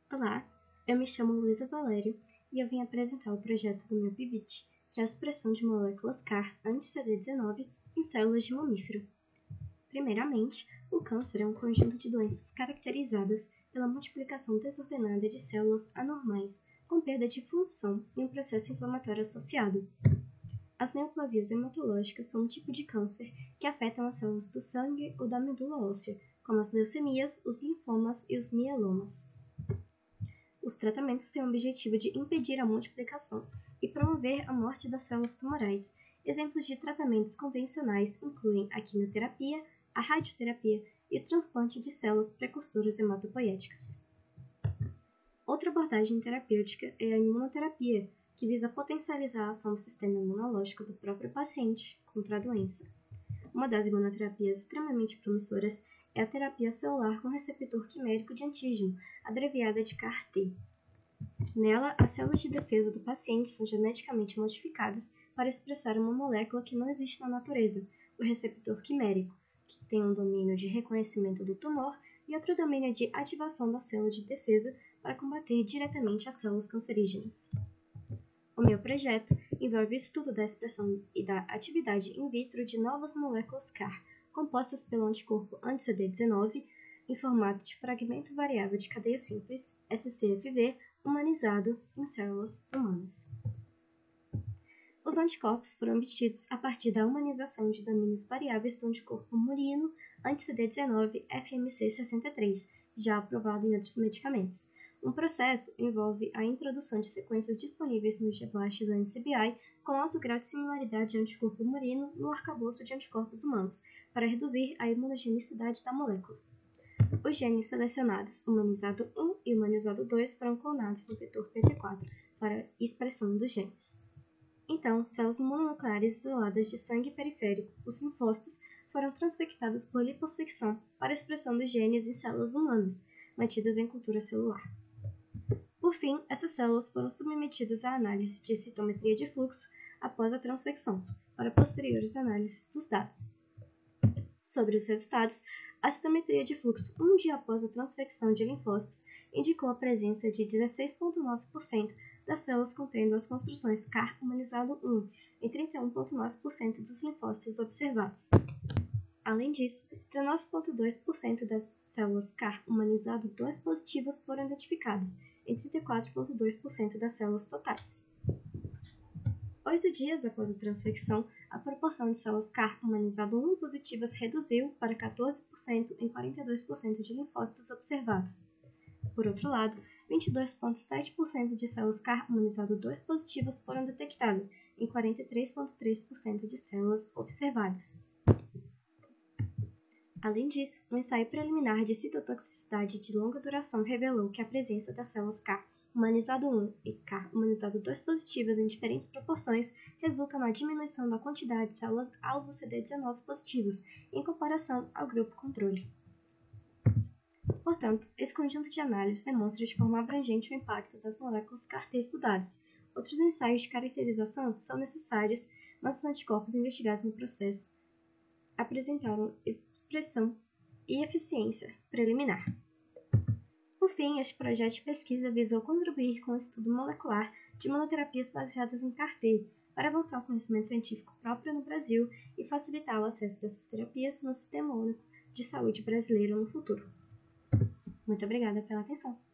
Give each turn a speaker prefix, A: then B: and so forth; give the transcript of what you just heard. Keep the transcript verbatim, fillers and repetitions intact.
A: Olá, eu me chamo Luísa Valério e eu vim apresentar o projeto do meu PIBIT, que é a expressão de moléculas C A R anti-C D dezenove em células de mamífero. Primeiramente, o câncer é um conjunto de doenças caracterizadas pela multiplicação desordenada de células anormais, com perda de função e um processo inflamatório associado. As neoplasias hematológicas são um tipo de câncer que afetam as células do sangue ou da medula óssea, como as leucemias, os linfomas e os mielomas. Os tratamentos têm o objetivo de impedir a multiplicação e promover a morte das células tumorais. Exemplos de tratamentos convencionais incluem a quimioterapia, a radioterapia e o transplante de células precursoras hematopoéticas. Outra abordagem terapêutica é a imunoterapia, que visa potencializar a ação do sistema imunológico do próprio paciente contra a doença. Uma das imunoterapias extremamente promissoras é a terapia celular com receptor quimérico de antígeno, abreviada de C A R T. Nela, as células de defesa do paciente são geneticamente modificadas para expressar uma molécula que não existe na natureza, o receptor quimérico, que tem um domínio de reconhecimento do tumor e outro domínio de ativação da célula de defesa para combater diretamente as células cancerígenas. O meu projeto envolve o estudo da expressão e da atividade in vitro de novas moléculas C A R, compostas pelo anticorpo anti-C D dezenove em formato de fragmento variável de cadeia simples, S C F V, humanizado em células humanas. Os anticorpos foram obtidos a partir da humanização de domínios variáveis do anticorpo murino anti-C D dezenove F M C sessenta e três, já aprovado em outros medicamentos. Um processo envolve a introdução de sequências disponíveis no GBLAST do N C B I com alto grau de similaridade de anticorpo murino no arcabouço de anticorpos humanos, para reduzir a imunogenicidade da molécula. Os genes selecionados, humanizado um e humanizado dois, foram clonados no vetor P T quatro para expressão dos genes. Então, células mononucleares isoladas de sangue periférico, os linfócitos, foram transfectadas por lipoflexão para a expressão dos genes em células humanas, mantidas em cultura celular. Por fim, essas células foram submetidas à análise de citometria de fluxo após a transfecção, para posteriores análises dos dados. Sobre os resultados, a citometria de fluxo um dia após a transfecção de linfócitos indicou a presença de dezesseis vírgula nove por cento das células contendo as construções C A R humanizado um em trinta e um vírgula nove por cento dos linfócitos observados. Além disso, dezenove vírgula dois por cento das células C A R humanizado dois positivas foram identificadas, em trinta e quatro vírgula dois por cento das células totais. Oito dias após a transfecção, a proporção de células C A R humanizado um positivas reduziu para quatorze por cento em quarenta e dois por cento de linfócitos observados. Por outro lado, vinte e dois vírgula sete por cento de células C A R humanizado dois positivas foram detectadas em quarenta e três vírgula três por cento de células observadas. Além disso, um ensaio preliminar de citotoxicidade de longa duração revelou que a presença das células C A R humanizado um e C A R humanizado dois positivas em diferentes proporções resulta na diminuição da quantidade de células-alvo C D dezenove positivas em comparação ao grupo controle. Portanto, esse conjunto de análises demonstra de forma abrangente o impacto das moléculas C A R T estudadas. Outros ensaios de caracterização são necessários, mas os anticorpos investigados no processo apresentaram expressão e eficiência preliminar. Por fim, este projeto de pesquisa visou contribuir com o estudo molecular de monoterapias baseadas em C A R T, para avançar o conhecimento científico próprio no Brasil e facilitar o acesso dessas terapias no Sistema Único de Saúde brasileiro no futuro. Muito obrigada pela atenção.